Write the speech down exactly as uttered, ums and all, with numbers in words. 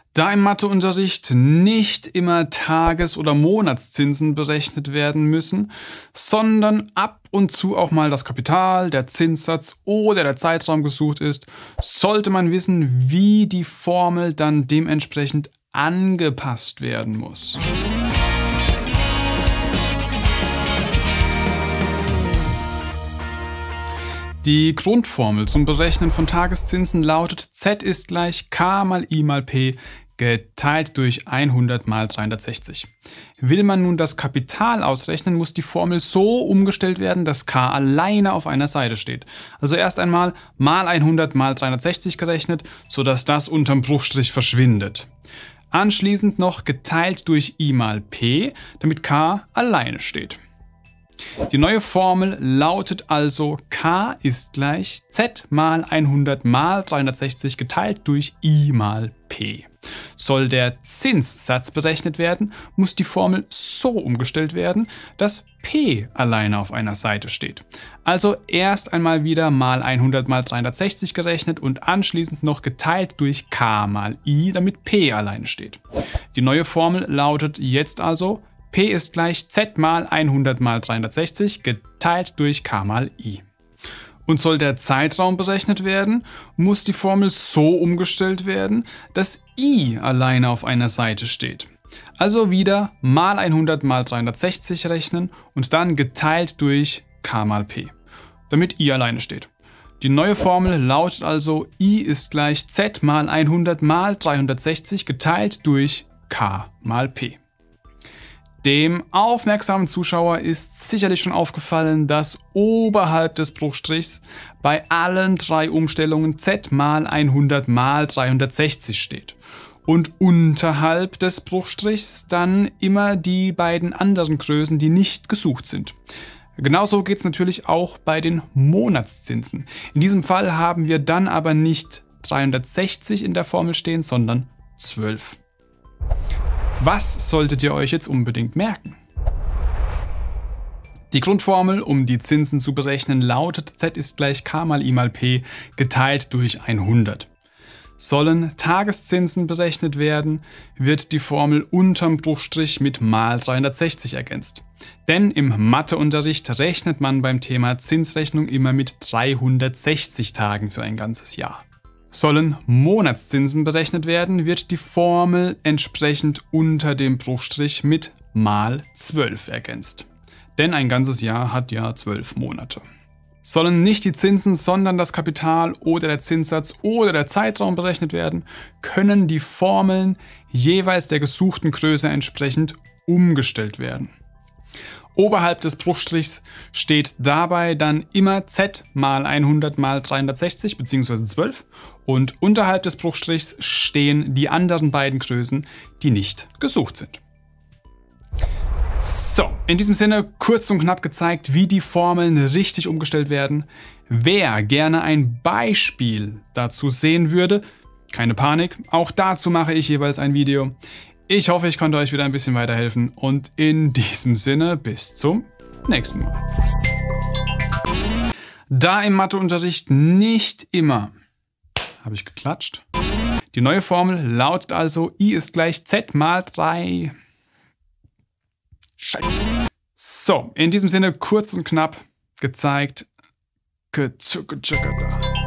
Da im Matheunterricht nicht immer Tages- oder Monatszinsen berechnet werden müssen, sondern ab und zu auch mal das Kapital, der Zinssatz oder der Zeitraum gesucht ist, sollte man wissen, wie die Formel dann dementsprechend angepasst werden muss. Die Grundformel zum Berechnen von Tageszinsen lautet: Z ist gleich K mal I mal P geteilt durch hundert mal dreihundertsechzig. Will man nun das Kapital ausrechnen, muss die Formel so umgestellt werden, dass K alleine auf einer Seite steht. Also erst einmal mal hundert mal dreihundertsechzig gerechnet, sodass das unterm Bruchstrich verschwindet. Anschließend noch geteilt durch I mal P, damit K alleine steht. Die neue Formel lautet also: K ist gleich Z mal hundert mal dreihundertsechzig geteilt durch I mal P. Soll der Zinssatz berechnet werden, muss die Formel so umgestellt werden, dass P alleine auf einer Seite steht. Also erst einmal wieder mal hundert mal dreihundertsechzig gerechnet und anschließend noch geteilt durch K mal I, damit P alleine steht. Die neue Formel lautet jetzt also: P ist gleich Z mal hundert mal dreihundertsechzig geteilt durch K mal I. Und soll der Zeitraum berechnet werden, muss die Formel so umgestellt werden, dass I alleine auf einer Seite steht. Also wieder mal hundert mal dreihundertsechzig rechnen und dann geteilt durch K mal P, damit I alleine steht. Die neue Formel lautet also: I ist gleich Z mal hundert mal dreihundertsechzig geteilt durch K mal P. Dem aufmerksamen Zuschauer ist sicherlich schon aufgefallen, dass oberhalb des Bruchstrichs bei allen drei Umstellungen Z mal hundert mal dreihundertsechzig steht und unterhalb des Bruchstrichs dann immer die beiden anderen Größen, die nicht gesucht sind. Genauso geht es natürlich auch bei den Monatszinsen. In diesem Fall haben wir dann aber nicht dreihundertsechzig in der Formel stehen, sondern zwölf. Was solltet ihr euch jetzt unbedingt merken? Die Grundformel, um die Zinsen zu berechnen, lautet: Z ist gleich K mal I mal P geteilt durch hundert. Sollen Tageszinsen berechnet werden, wird die Formel unterm Bruchstrich mit mal dreihundertsechzig ergänzt. Denn im Matheunterricht rechnet man beim Thema Zinsrechnung immer mit dreihundertsechzig Tagen für ein ganzes Jahr. Sollen Monatszinsen berechnet werden, wird die Formel entsprechend unter dem Bruchstrich mit mal zwölf ergänzt. Denn ein ganzes Jahr hat ja zwölf Monate. Sollen nicht die Zinsen, sondern das Kapital oder der Zinssatz oder der Zeitraum berechnet werden, können die Formeln jeweils der gesuchten Größe entsprechend umgestellt werden. Oberhalb des Bruchstrichs steht dabei dann immer Z mal hundert mal dreihundertsechzig bzw. zwölf und unterhalb des Bruchstrichs stehen die anderen beiden Größen, die nicht gesucht sind. So, in diesem Sinne kurz und knapp gezeigt, wie die Formeln richtig umgestellt werden. Wer gerne ein Beispiel dazu sehen würde, keine Panik, auch dazu mache ich jeweils ein Video. Ich hoffe, ich konnte euch wieder ein bisschen weiterhelfen und in diesem Sinne bis zum nächsten Mal. Da im Matheunterricht nicht immer, habe ich geklatscht, die neue Formel lautet also: I ist gleich Z mal drei. Scheiße. So, in diesem Sinne kurz und knapp gezeigt.